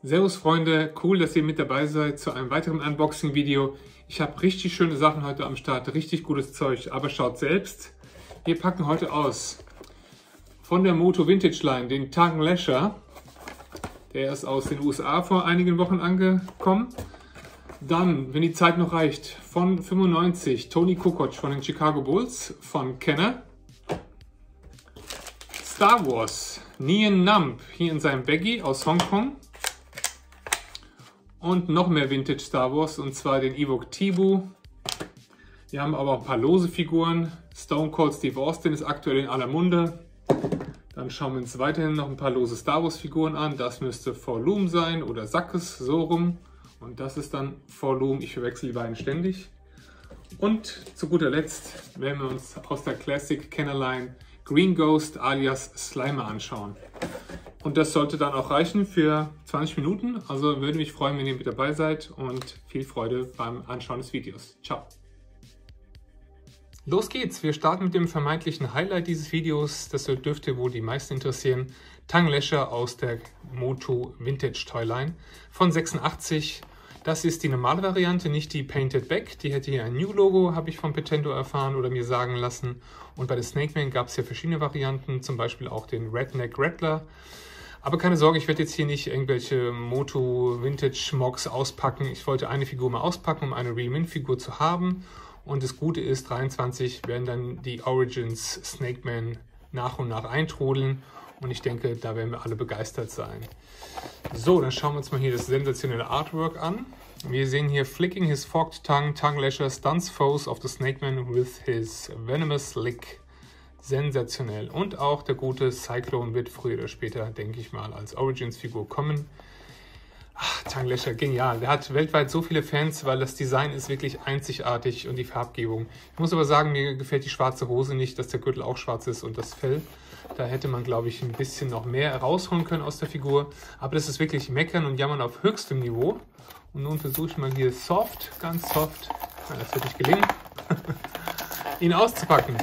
Servus Freunde, cool, dass ihr mit dabei seid zu einem weiteren Unboxing-Video. Ich habe richtig schöne Sachen heute am Start, richtig gutes Zeug, aber schaut selbst. Wir packen heute aus von der Moto Vintage Line den Tongue Lasher. Der ist aus den USA vor einigen Wochen angekommen. Dann, wenn die Zeit noch reicht, von 95 Tony Kukoc von den Chicago Bulls von Kenner. Star Wars Nien Numb hier in seinem Baggy aus Hongkong. Und noch mehr Vintage Star Wars, und zwar den Ewok Teebu. Wir haben aber auch ein paar lose Figuren. Stone Cold Steve Austin ist aktuell in aller Munde. Dann schauen wir uns weiterhin noch ein paar lose Star Wars Figuren an. Das müsste Forlum sein oder Sackes, so rum. Und das ist dann Forlum. Ich verwechsel die beiden ständig. Und zu guter Letzt werden wir uns aus der Classic Kenner Line Green Ghost alias Slimer anschauen. Und das sollte dann auch reichen für 20 Minuten. Also würde mich freuen, wenn ihr mit dabei seid, und viel Freude beim Anschauen des Videos. Ciao! Los geht's! Wir starten mit dem vermeintlichen Highlight dieses Videos. Das dürfte wohl die meisten interessieren. Tongue Lasher aus der Moto Vintage Toyline von 86. Das ist die normale Variante, nicht die Painted Back. Die hätte hier ein New Logo, habe ich von Petendo erfahren oder mir sagen lassen. Und bei der Snake Man gab es ja verschiedene Varianten, zum Beispiel auch den Redneck Rattler. Aber keine Sorge, ich werde jetzt hier nicht irgendwelche Moto Vintage Mocs auspacken. Ich wollte eine Figur mal auspacken, um eine Real Mint Figur zu haben. Und das Gute ist, 23 werden dann die Origins Snake Man nach und nach eintrudeln. Und ich denke, da werden wir alle begeistert sein. So, dann schauen wir uns mal hier das sensationelle Artwork an. Wir sehen hier Flicking his forked tongue, Tongue Lasher stunts foes of the Snake Man with his venomous lick. Sensationell. Und auch der gute Cyclone wird früher oder später, denke ich mal, als Origins-Figur kommen. Ach, Tongue Lasher, genial. Der hat weltweit so viele Fans, weil das Design ist wirklich einzigartig und die Farbgebung. Ich muss aber sagen, mir gefällt die schwarze Hose nicht, dass der Gürtel auch schwarz ist und das Fell. Da hätte man, glaube ich, ein bisschen noch mehr rausholen können aus der Figur. Aber das ist wirklich Meckern und Jammern auf höchstem Niveau. Und nun versuche ich mal hier soft, ganz soft, das wird nicht gelingen, ihn auszupacken.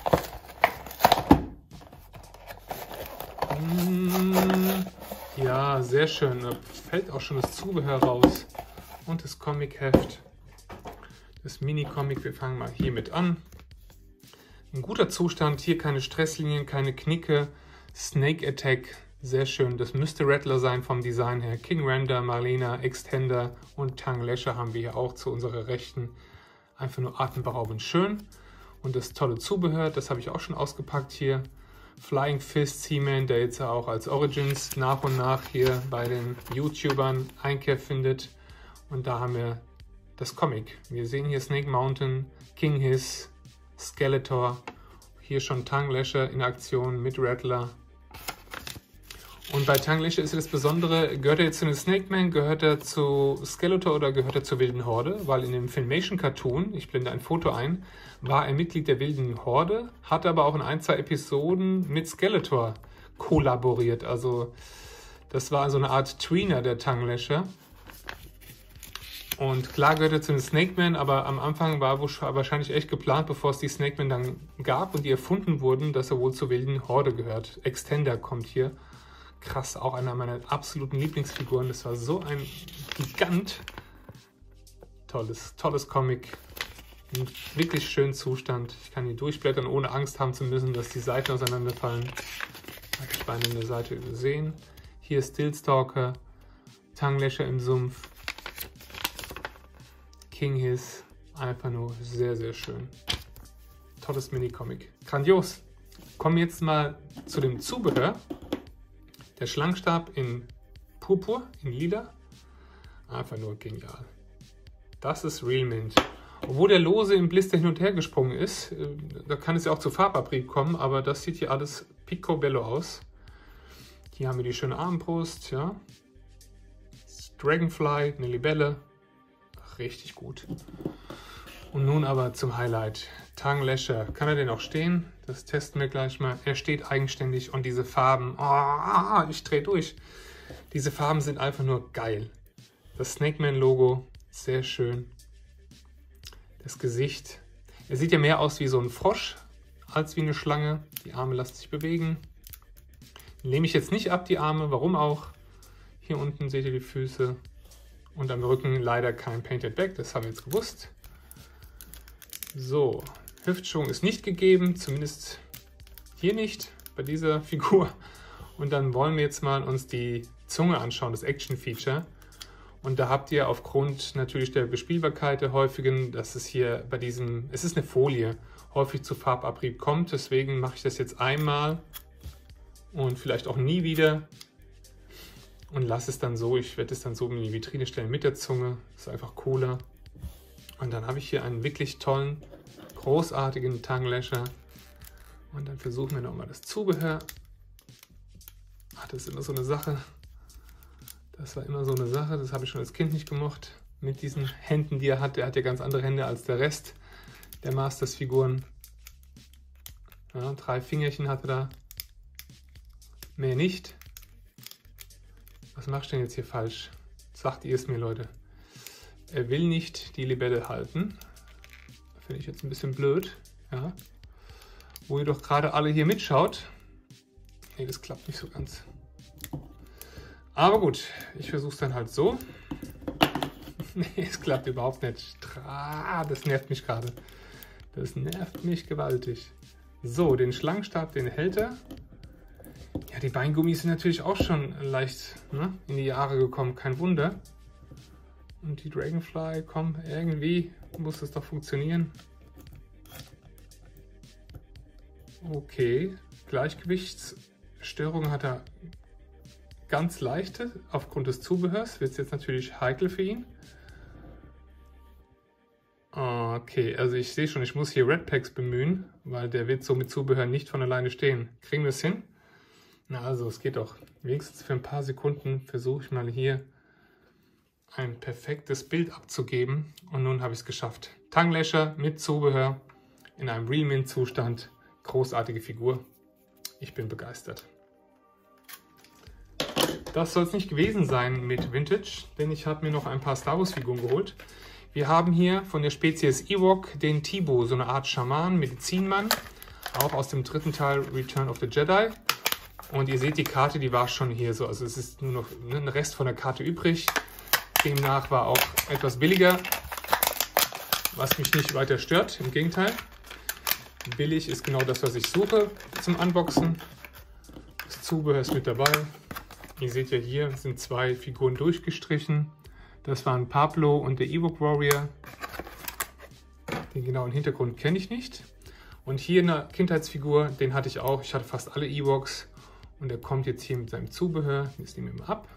Ja, sehr schön. Da fällt auch schon das Zubehör raus. Und das Comic-Heft. Das Mini-Comic. Wir fangen mal hiermit an. Ein guter Zustand. Hier keine Stresslinien, keine Knicke. Snake Attack. Sehr schön. Das müsste Rattler sein vom Design her. King Randa, Marlena, Extender und Tongue Lasher haben wir hier auch zu unserer Rechten. Einfach nur atemberaubend schön. Und das tolle Zubehör, das habe ich auch schon ausgepackt hier. Flying Fist He-Man, der jetzt auch als Origins nach und nach hier bei den YouTubern Einkehr findet. Und da haben wir das Comic. Wir sehen hier Snake Mountain, King Hiss, Skeletor. Hier schon Tongue Lasher in Aktion mit Rattler. Und bei Tongue Lasher ist ja das Besondere, gehört er jetzt zu den Snake Man, gehört er zu Skeletor oder gehört er zur Wilden Horde? Weil in dem Filmation Cartoon, ich blende ein Foto ein, war er Mitglied der Wilden Horde, hat aber auch in ein, zwei Episoden mit Skeletor kollaboriert. Also das war so eine Art Tweener, der Tongue Lasher. Und klar gehört er zu den Snake Man, aber am Anfang war wahrscheinlich echt geplant, bevor es die Snake Man dann gab und die erfunden wurden, dass er wohl zur Wilden Horde gehört. Extender kommt hier. Krass, auch einer meiner absoluten Lieblingsfiguren. Das war so ein Gigant. Tolles Comic. In wirklich schönen Zustand. Ich kann hier durchblättern, ohne Angst haben zu müssen, dass die Seiten auseinanderfallen. Habe ich beinahe eine Seite übersehen. Hier Stillstalker. Tongue Lasher im Sumpf. King Hiss. Einfach nur sehr, sehr schön. Tolles Mini-Comic. Grandios. Kommen wir jetzt mal zu dem Zubehör. Der Schlangstab in Purpur, in Lila. Einfach nur genial. Das ist Real Mint. Obwohl der lose im Blister hin und her gesprungen ist, da kann es ja auch zu Farbabrieb kommen, aber das sieht hier alles picobello aus. Hier haben wir die schöne Armbrust, ja. Dragonfly, eine Libelle. Richtig gut. Und nun aber zum Highlight. Tongue Lasher. Kann er denn auch stehen? Das testen wir gleich mal. Er steht eigenständig und diese Farben, ich drehe durch. Diese Farben sind einfach nur geil. Das Snake Man Logo, sehr schön. Das Gesicht. Er sieht ja mehr aus wie so ein Frosch als wie eine Schlange. Die Arme lassen sich bewegen. Nehme ich jetzt nicht ab, die Arme. Warum auch? Hier unten seht ihr die Füße und am Rücken leider kein Painted Back, das haben wir jetzt gewusst. So, Hüftschwung ist nicht gegeben, zumindest hier nicht bei dieser Figur. Und dann wollen wir jetzt mal uns die Zunge anschauen, das Action-Feature. Und da habt ihr aufgrund natürlich der Bespielbarkeit der häufigen, dass es hier bei diesem, es ist eine Folie, häufig zu Farbabrieb kommt. Deswegen mache ich das jetzt einmal und vielleicht auch nie wieder und lasse es dann so. Ich werde es dann so in die Vitrine stellen mit der Zunge. Das ist einfach cooler. Und dann habe ich hier einen wirklich tollen, großartigen Tongue-Lasher. Und dann versuchen wir nochmal das Zubehör. Ach, das ist immer so eine Sache. Das war immer so eine Sache. Das habe ich schon als Kind nicht gemocht. Mit diesen Händen, die er hat. Der hat ja ganz andere Hände als der Rest der Masters-Figuren. Ja, 3 Fingerchen hat er da. Mehr nicht. Was mache ich denn jetzt hier falsch? Sagt ihr es mir, Leute. Er will nicht die Libelle halten. Finde ich jetzt ein bisschen blöd. Ja. Wo ihr doch gerade alle hier mitschaut. Nee, das klappt nicht so ganz. Aber gut, ich versuche es dann halt so. Nee, es klappt überhaupt nicht. Das nervt mich gerade. Das nervt mich gewaltig. So, den Schlangenstab, den hält er. Ja, die Beingummis sind natürlich auch schon leicht, ne, in die Jahre gekommen. Kein Wunder. Und die Dragonfly, komm, irgendwie muss es doch funktionieren. Okay, Gleichgewichtsstörung hat er ganz leichte. Aufgrund des Zubehörs wird es jetzt natürlich heikel für ihn. Okay, also ich sehe schon, ich muss hier Red Packs bemühen, weil der wird so mit Zubehör nicht von alleine stehen. Kriegen wir es hin? Na also, es geht doch. Wenigstens für ein paar Sekunden versuche ich mal hier ein perfektes Bild abzugeben. Und nun habe ich es geschafft. Tongue Lasher mit Zubehör in einem Real Mint Zustand. Großartige Figur. Ich bin begeistert. Das soll es nicht gewesen sein mit Vintage, denn ich habe mir noch ein paar Star Wars Figuren geholt. Wir haben hier von der Spezies Ewok den Teebo, so eine Art Schaman, Medizinmann, auch aus dem 3. Teil Return of the Jedi. Und ihr seht die Karte, die war schon hier so, also es ist nur noch ein Rest von der Karte übrig. Demnach war auch etwas billiger, was mich nicht weiter stört, im Gegenteil. Billig ist genau das, was ich suche zum Unboxen. Das Zubehör ist mit dabei. Ihr seht ja hier sind 2 Figuren durchgestrichen. Das waren Pablo und der Ewok Warrior. Den genauen Hintergrund kenne ich nicht. Und hier eine Kindheitsfigur, den hatte ich auch. Ich hatte fast alle Ewoks. Und der kommt jetzt hier mit seinem Zubehör. Jetzt nehmen wir mal ab.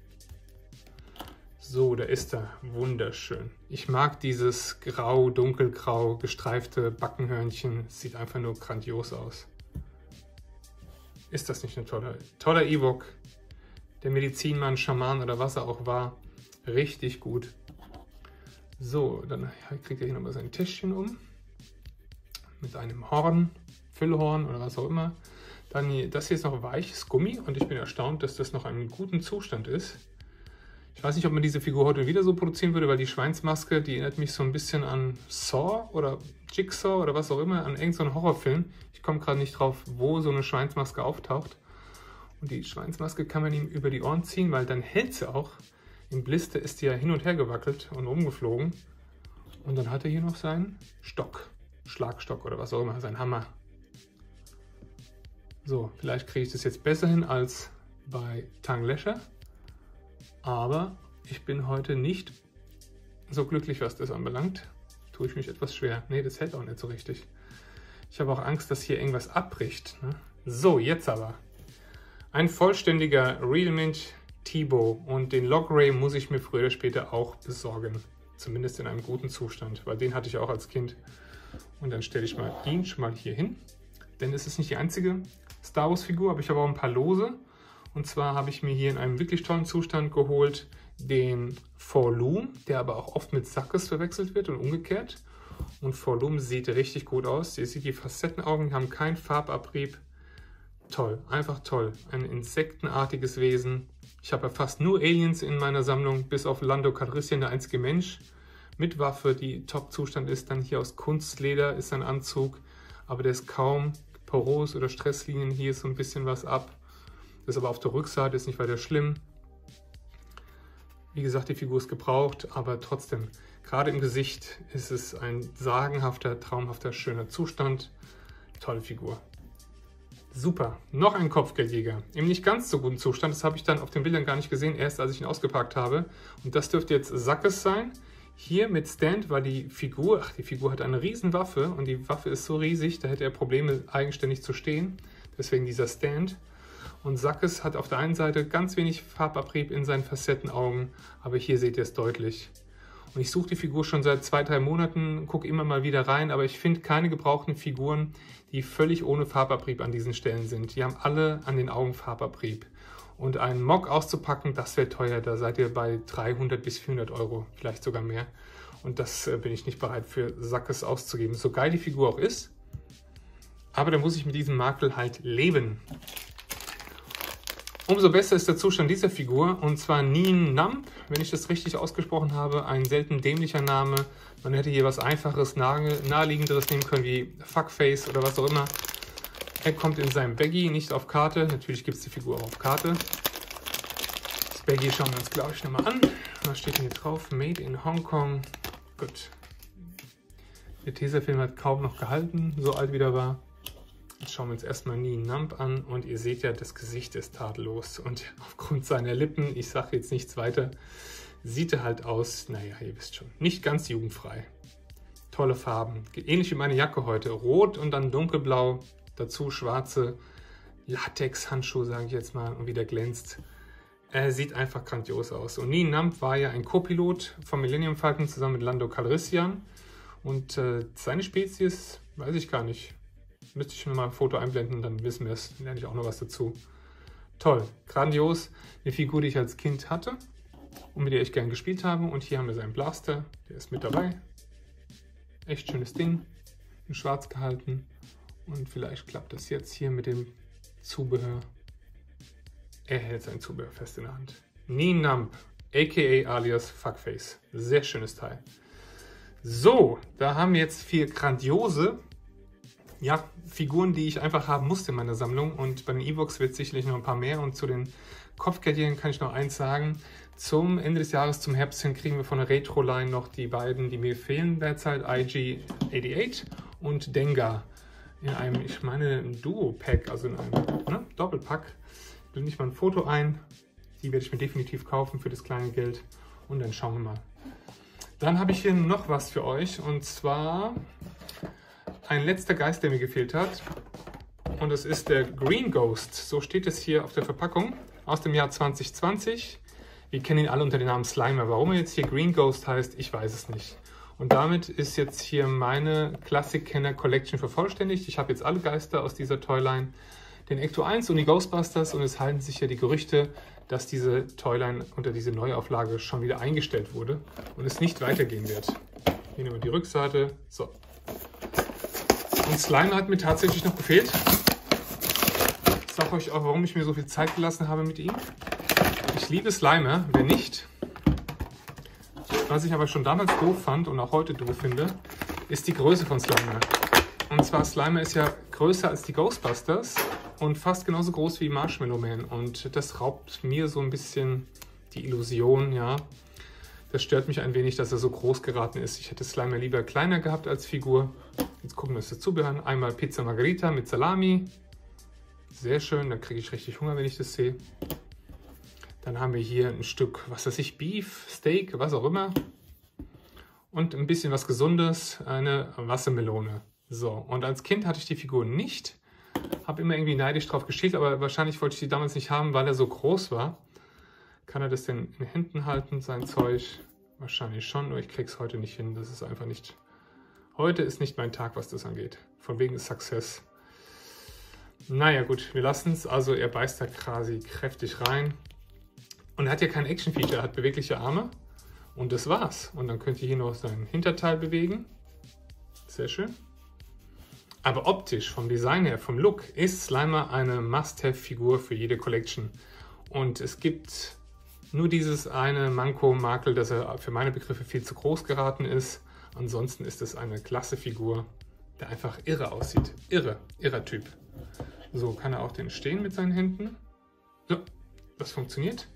So, da ist er. Wunderschön. Ich mag dieses grau, dunkelgrau, gestreifte Backenhörnchen. Sieht einfach nur grandios aus. Ist das nicht ein toller Ewok? Der Medizinmann, Schaman oder was er auch war. Richtig gut. So, dann kriegt er hier nochmal sein Täschchen um. Mit einem Horn, Füllhorn oder was auch immer. Dann hier, das hier ist noch weiches Gummi und ich bin erstaunt, dass das noch in einem guten Zustand ist. Ich weiß nicht, ob man diese Figur heute wieder so produzieren würde, weil die Schweinsmaske, die erinnert mich so ein bisschen an Saw oder Jigsaw oder was auch immer, an irgendeinen Horrorfilm. Ich komme gerade nicht drauf, wo so eine Schweinsmaske auftaucht. Und die Schweinsmaske kann man ihm über die Ohren ziehen, weil dann hält sie auch. Im Blister ist die ja hin und her gewackelt und rumgeflogen. Und dann hat er hier noch seinen Stock, Schlagstock oder was auch immer, sein Hammer. So, vielleicht kriege ich das jetzt besser hin als bei Tongue Lasher. Aber ich bin heute nicht so glücklich, was das anbelangt. Tue ich mich etwas schwer. Ne, das hält auch nicht so richtig. Ich habe auch Angst, dass hier irgendwas abbricht. Ne? So, jetzt aber. Ein vollständiger Real Mint Teebo. Und den Logray muss ich mir früher oder später auch besorgen. Zumindest in einem guten Zustand. Weil den hatte ich auch als Kind. Und dann stelle ich mal ihn schon mal hier hin. Denn es ist nicht die einzige Star Wars Figur, aber ich habe auch ein paar Lose. Und zwar habe ich mir hier in einem wirklich tollen Zustand geholt den Forloom, der aber auch oft mit Sackes verwechselt wird und umgekehrt. Und Forloom sieht richtig gut aus. Ihr seht die Facettenaugen, haben keinen Farbabrieb. Toll, einfach toll. Ein insektenartiges Wesen. Ich habe ja fast nur Aliens in meiner Sammlung, bis auf Lando Calrissian, der einzige Mensch. Mit Waffe, die Top-Zustand ist. Dann hier aus Kunstleder ist ein Anzug, aber der ist kaum poros oder Stresslinien. Hier ist so ein bisschen was ab. Das ist aber auf der Rückseite, ist nicht weiter schlimm. Wie gesagt, die Figur ist gebraucht, aber trotzdem, gerade im Gesicht ist es ein sagenhafter, traumhafter, schöner Zustand. Tolle Figur. Super. Noch ein Kopfgeldjäger. Im nicht ganz so guten Zustand. Das habe ich dann auf den Bildern gar nicht gesehen, erst als ich ihn ausgepackt habe. Und das dürfte jetzt Sackes sein. Hier mit Stand, weil die Figur hat eine riesen Waffe und die Waffe ist so riesig, da hätte er Probleme, eigenständig zu stehen. Deswegen dieser Stand. Und Sackes hat auf der einen Seite ganz wenig Farbabrieb in seinen Facettenaugen, aber hier seht ihr es deutlich. Und ich suche die Figur schon seit 2-3 Monaten, gucke immer mal wieder rein, aber ich finde keine gebrauchten Figuren, die völlig ohne Farbabrieb an diesen Stellen sind. Die haben alle an den Augen Farbabrieb. Und einen Mock auszupacken, das wäre teuer, da seid ihr bei 300 bis 400 Euro, vielleicht sogar mehr. Und das bin ich nicht bereit für Sackes auszugeben, so geil die Figur auch ist. Aber da muss ich mit diesem Makel halt leben. Umso besser ist der Zustand dieser Figur, und zwar Nien Namp, wenn ich das richtig ausgesprochen habe, ein selten dämlicher Name. Man hätte hier was Einfaches, Naheliegenderes nehmen können, wie Fuckface oder was auch immer. Er kommt in seinem Baggy, nicht auf Karte. Natürlich gibt es die Figur auch auf Karte. Das Baggy schauen wir uns, glaube ich, nochmal an. Was steht denn hier drauf? Made in Hongkong. Gut. Der Tesafilm hat kaum noch gehalten, so alt wie er war. Jetzt schauen wir uns erstmal Nien Namp an und ihr seht ja, das Gesicht ist tadellos. Und aufgrund seiner Lippen, ich sage jetzt nichts weiter, sieht er halt aus, naja, ihr wisst schon, nicht ganz jugendfrei. Tolle Farben, ähnlich wie meine Jacke heute. Rot und dann dunkelblau, dazu schwarze Latex-Handschuhe, sage ich jetzt mal, und wie der glänzt. Er sieht einfach grandios aus. Und Nien Namp war ja ein Co-Pilot vom Millennium Falcon zusammen mit Lando Calrissian. Und seine Spezies, weiß ich gar nicht. Müsste ich schon mal ein Foto einblenden, dann wissen wir es. Dann lerne ich auch noch was dazu. Toll, grandios. Eine Figur, die ich als Kind hatte und mit der ich gern gespielt habe. Und hier haben wir seinen Blaster, der ist mit dabei. Echt schönes Ding. In schwarz gehalten. Und vielleicht klappt das jetzt hier mit dem Zubehör. Er hält sein Zubehör fest in der Hand. Nien Namp, a.k.a. alias Fuckface. Sehr schönes Teil. So, da haben wir jetzt 4 grandiose Figuren, die ich einfach haben musste in meiner Sammlung. Und bei den E-Books wird es sicherlich noch ein paar mehr. Und zu den Kopfgeldjägern kann ich noch eins sagen. Zum Ende des Jahres, zum Herbst hin, kriegen wir von der Retro-Line noch die beiden, die mir fehlen derzeit. IG-88 und Dengar. In einem, ich meine, Duo-Pack, also in einem Doppelpack. Ich blende nicht mal ein Foto ein. Die werde ich mir definitiv kaufen für das kleine Geld. Und dann schauen wir mal. Dann habe ich hier noch was für euch. Und zwar ein letzter Geist, der mir gefehlt hat. Und das ist der Green Ghost. So steht es hier auf der Verpackung. Aus dem Jahr 2020. Wir kennen ihn alle unter dem Namen Slimer. Warum er jetzt hier Green Ghost heißt, ich weiß es nicht. Und damit ist jetzt hier meine Classic-Kenner Collection vervollständigt. Ich habe jetzt alle Geister aus dieser Toyline, den Ecto 1 und die Ghostbusters, und es halten sich ja die Gerüchte, dass diese Toyline unter diese Neuauflage schon wieder eingestellt wurde und es nicht weitergehen wird. Hier nehmen wir die Rückseite. So. Und Slimer hat mir tatsächlich noch gefehlt. Ich sage euch auch, warum ich mir so viel Zeit gelassen habe mit ihm. Ich liebe Slimer, wer nicht. Was ich aber schon damals doof fand und auch heute doof finde, ist die Größe von Slimer. Und zwar, Slimer ist ja größer als die Ghostbusters und fast genauso groß wie Marshmallow Man. Und das raubt mir so ein bisschen die Illusion, ja. Das stört mich ein wenig, dass er so groß geraten ist. Ich hätte Slimer lieber kleiner gehabt als Figur. Jetzt gucken wir uns das Zubehör. Einmal Pizza Margherita mit Salami. Sehr schön, da kriege ich richtig Hunger, wenn ich das sehe. Dann haben wir hier ein Stück, was weiß ich, Beef, Steak, was auch immer. Und ein bisschen was Gesundes, eine Wassermelone. So, und als Kind hatte ich die Figur nicht. Habe immer irgendwie neidisch drauf geschielt, aber wahrscheinlich wollte ich die damals nicht haben, weil er so groß war. Kann er das denn in Händen halten, sein Zeug? Wahrscheinlich schon, nur ich kriege es heute nicht hin. Das ist einfach nicht... Heute ist nicht mein Tag, was das angeht. Von wegen Success. Naja gut, wir lassen es. Also er beißt da quasi kräftig rein. Und er hat ja kein Action-Feature, er hat bewegliche Arme. Und das war's. Und dann könnt ihr hier noch sein Hinterteil bewegen. Sehr schön. Aber optisch, vom Design her, vom Look, ist Slimer eine Must-Have-Figur für jede Collection. Und es gibt nur dieses eine Manko-Makel, dass er für meine Begriffe viel zu groß geraten ist. Ansonsten ist es eine klasse Figur, der einfach irre aussieht. Irrer Typ. So kann er auch den stehen mit seinen Händen. So, das funktioniert.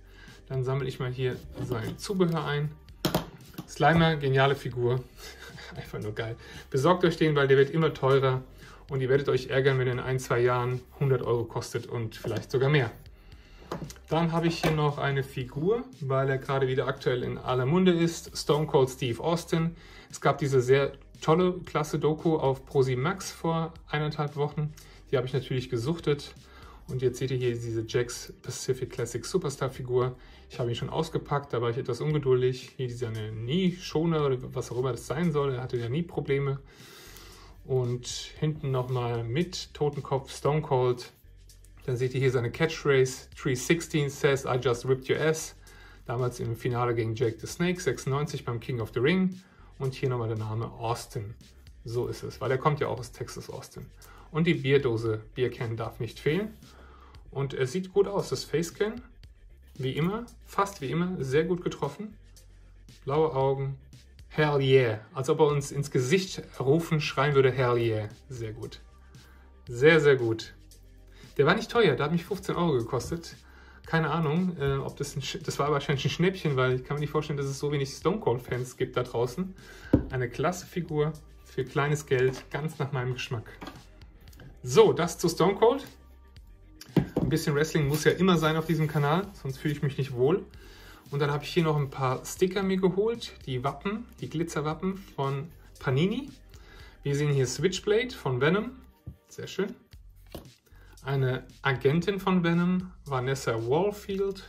Dann sammle ich mal hier sein Zubehör ein. Slimer, geniale Figur. Einfach nur geil. Besorgt euch den, weil der wird immer teurer. Und ihr werdet euch ärgern, wenn er in 1-2 Jahren 100 € kostet und vielleicht sogar mehr. Dann habe ich hier noch eine Figur, weil er gerade wieder aktuell in aller Munde ist. Stone Cold Steve Austin. Es gab diese sehr tolle, klasse Doku auf Pro7 Max vor 1,5 Wochen. Die habe ich natürlich gesuchtet. Und jetzt seht ihr hier diese Jakks Pacific Classic Superstar Figur. Ich habe ihn schon ausgepackt, da war ich etwas ungeduldig. Hier dieser Knieschoner oder was auch immer das sein soll. Er hatte ja nie Probleme. Und hinten nochmal mit Totenkopf Stone Cold. Dann seht ihr hier seine Catchphrase. 316 says I just ripped your ass. Damals im Finale gegen Jake the Snake, 96 beim King of the Ring. Und hier nochmal der Name Austin. So ist es, weil er kommt ja auch aus Texas, Austin. Und die Bierdose, Biercan darf nicht fehlen. Und er sieht gut aus, das Facecan. Wie immer, fast wie immer, sehr gut getroffen. Blaue Augen. Hell yeah. Als ob er uns ins Gesicht rufen, schreien würde, Hell yeah. Sehr gut. Sehr, sehr gut. Der war nicht teuer, der hat mich 15 € gekostet. Keine Ahnung, ob das das war wahrscheinlich ein Schnäppchen, weil ich kann mir nicht vorstellen, dass es so wenig Stone Cold-Fans gibt da draußen. Eine klasse Figur für kleines Geld, ganz nach meinem Geschmack. So, das zu Stone Cold. Ein bisschen Wrestling muss ja immer sein auf diesem Kanal, sonst fühle ich mich nicht wohl. Und dann habe ich hier noch ein paar Sticker mir geholt, die Wappen, die Glitzerwappen von Panini. Wir sehen hier Switchblade von Venom, sehr schön. Eine Agentin von Venom, Vanessa Warfield,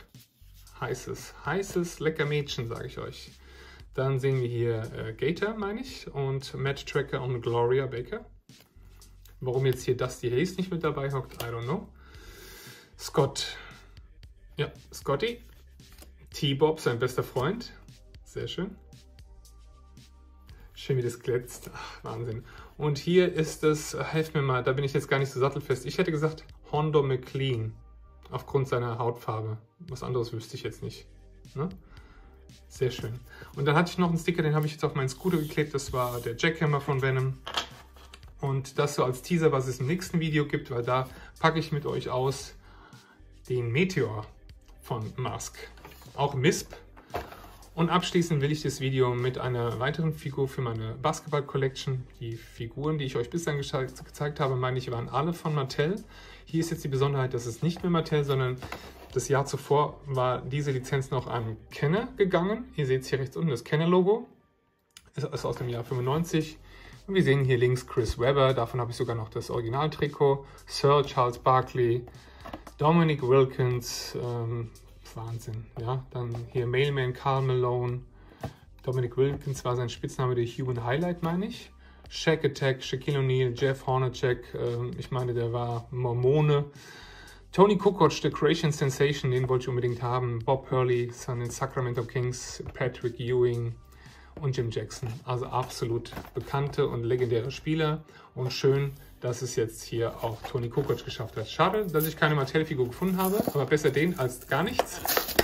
heißes, lecker Mädchen, sage ich euch. Dann sehen wir hier Gator, meine ich, und Matt Tracker und Gloria Baker. Warum jetzt hier Dusty Hayes nicht mit dabei hockt, I don't know. Scott, ja, Scotty. T-Bob, sein bester Freund, sehr schön. Schön, wie das glänzt, ach, Wahnsinn. Und hier ist es, helft mir mal, da bin ich jetzt gar nicht so sattelfest. Ich hätte gesagt Hondo McLean, aufgrund seiner Hautfarbe. Was anderes wüsste ich jetzt nicht. Ne? Sehr schön. Und dann hatte ich noch einen Sticker, den habe ich jetzt auf meinen Scooter geklebt. Das war der Jackhammer von Venom. Und das so als Teaser, was es im nächsten Video gibt, weil da packe ich mit euch aus den Meteor von Mask. Auch MISP. Und abschließend will ich das Video mit einer weiteren Figur für meine Basketball-Collection. Die Figuren, die ich euch bislang gezeigt habe, meine ich, waren alle von Mattel. Hier ist jetzt die Besonderheit, dass es nicht mehr Mattel, sondern das Jahr zuvor war diese Lizenz noch an Kenner gegangen. Ihr seht es hier rechts unten, das Kenner-Logo. Ist aus dem Jahr 95. Und wir sehen hier links Chris Webber, davon habe ich sogar noch das Originaltrikot. Sir Charles Barkley, Dominic Wilkins, Wahnsinn, ja. Dann hier Mailman Karl Malone. Dominic Wilkins war sein Spitzname, der Human Highlight, meine ich. Shaq Attack, Shaquille O'Neal, Jeff Hornacek, ich meine, der war Mormone. Tony Kukoc, The Croatian Sensation, den wollte ich unbedingt haben. Bob Hurley, von den Sacramento Kings, Patrick Ewing und Jim Jackson. Also absolut bekannte und legendäre Spieler. Und schön, dass es jetzt hier auch Tony Kukoc geschafft hat. Schade, dass ich keine Mattel-Figur gefunden habe, aber besser den als gar nichts.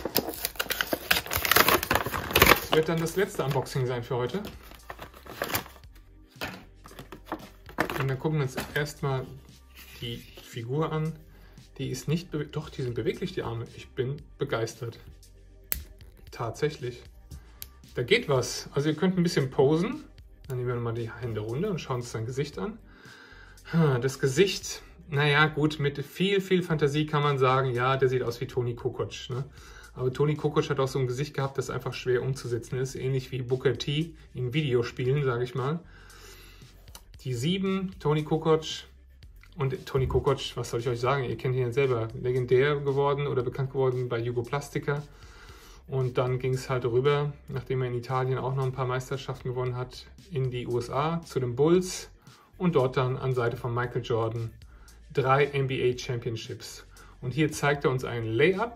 Das wird dann das letzte Unboxing sein für heute. Und dann gucken wir uns erstmal die Figur an. Die ist nicht beweglich. Doch, die sind beweglich, die Arme. Ich bin begeistert. Tatsächlich. Da geht was. Also ihr könnt ein bisschen posen. Dann nehmen wir mal die Hände runter und schauen uns sein Gesicht an. Das Gesicht, naja gut, mit viel Fantasie kann man sagen, ja, der sieht aus wie Tony Kukoc. Ne? Aber Tony Kukoc hat auch so ein Gesicht gehabt, das einfach schwer umzusetzen ist. Ähnlich wie Booker T in Videospielen, sage ich mal. Die 7, Tony Kukoc. Und Tony Kukoc, was soll ich euch sagen? Ihr kennt ihn ja selber. Legendär geworden oder bekannt geworden bei Jugoplastika. Und dann ging es halt rüber, nachdem er in Italien auch noch ein paar Meisterschaften gewonnen hat, in die USA zu den Bulls. Und dort dann an Seite von Michael Jordan 3 NBA Championships. Und hier zeigt er uns einen Layup.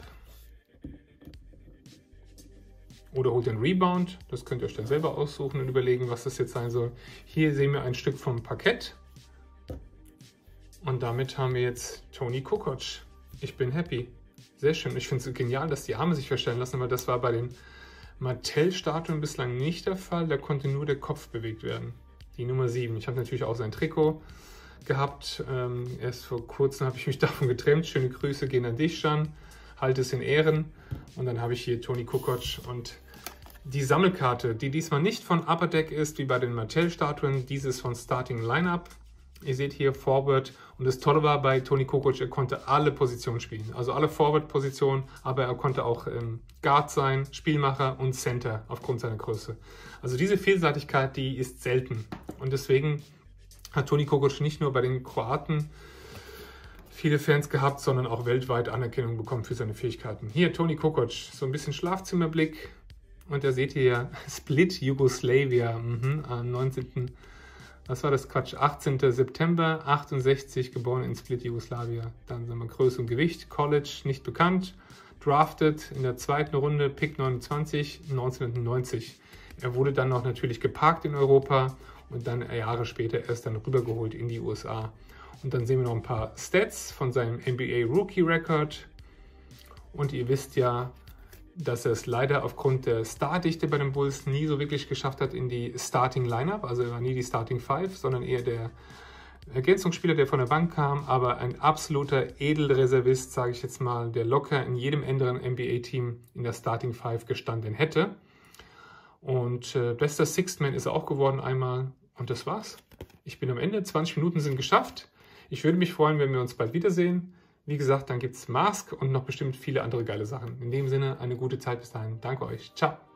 Oder holt den Rebound. Das könnt ihr euch dann selber aussuchen und überlegen, was das jetzt sein soll. Hier sehen wir ein Stück vom Parkett. Und damit haben wir jetzt Tony Kukoc. Ich bin happy. Sehr schön. Ich finde es genial, dass die Arme sich verstellen lassen, weil das war bei den Mattel-Statuen bislang nicht der Fall. Da konnte nur der Kopf bewegt werden. Die Nummer 7. Ich habe natürlich auch sein Trikot gehabt. Erst vor kurzem habe ich mich davon getrennt. Schöne Grüße gehen an dich, Jan. halte es in Ehren. Und dann habe ich hier Toni Kukoc und die Sammelkarte, die diesmal nicht von Upper Deck ist, wie bei den Mattel-Statuen. Diese ist von Starting Lineup. Ihr seht hier Forward. Und das Tolle war bei Toni Kukoc, er konnte alle Positionen spielen. Also alle Forward-Positionen, aber er konnte auch Guard sein, Spielmacher und Center aufgrund seiner Größe. Also diese Vielseitigkeit, die ist selten. Und deswegen hat Toni Kukoc nicht nur bei den Kroaten viele Fans gehabt, sondern auch weltweit Anerkennung bekommen für seine Fähigkeiten. Hier Toni Kukoc, so ein bisschen Schlafzimmerblick. Und da seht ihr Split Yugoslavia am 19. Was war das? Quatsch, 18. September 68, geboren in Split Yugoslavia. Dann sind wir Größe und Gewicht, College nicht bekannt, drafted in der zweiten Runde, Pick 29, 1990. Er wurde dann noch natürlich geparkt in Europa und dann Jahre später erst dann rübergeholt in die USA. Und dann sehen wir noch ein paar Stats von seinem NBA Rookie Record. Und ihr wisst ja, dass er es leider aufgrund der Stardichte bei den Bulls nie so wirklich geschafft hat in die Starting Lineup. Also er war nie die Starting Five, sondern eher der Ergänzungsspieler, der von der Bank kam, aber ein absoluter Edelreservist, sage ich jetzt mal, der locker in jedem anderen NBA-Team in der Starting Five gestanden hätte. Und bester Sixth Man ist er auch geworden einmal. Und das war's. Ich bin am Ende, 20 Minuten sind geschafft. Ich würde mich freuen, wenn wir uns bald wiedersehen. Wie gesagt, dann gibt es Mask und noch bestimmt viele andere geile Sachen. In dem Sinne, eine gute Zeit bis dahin. Danke euch. Ciao.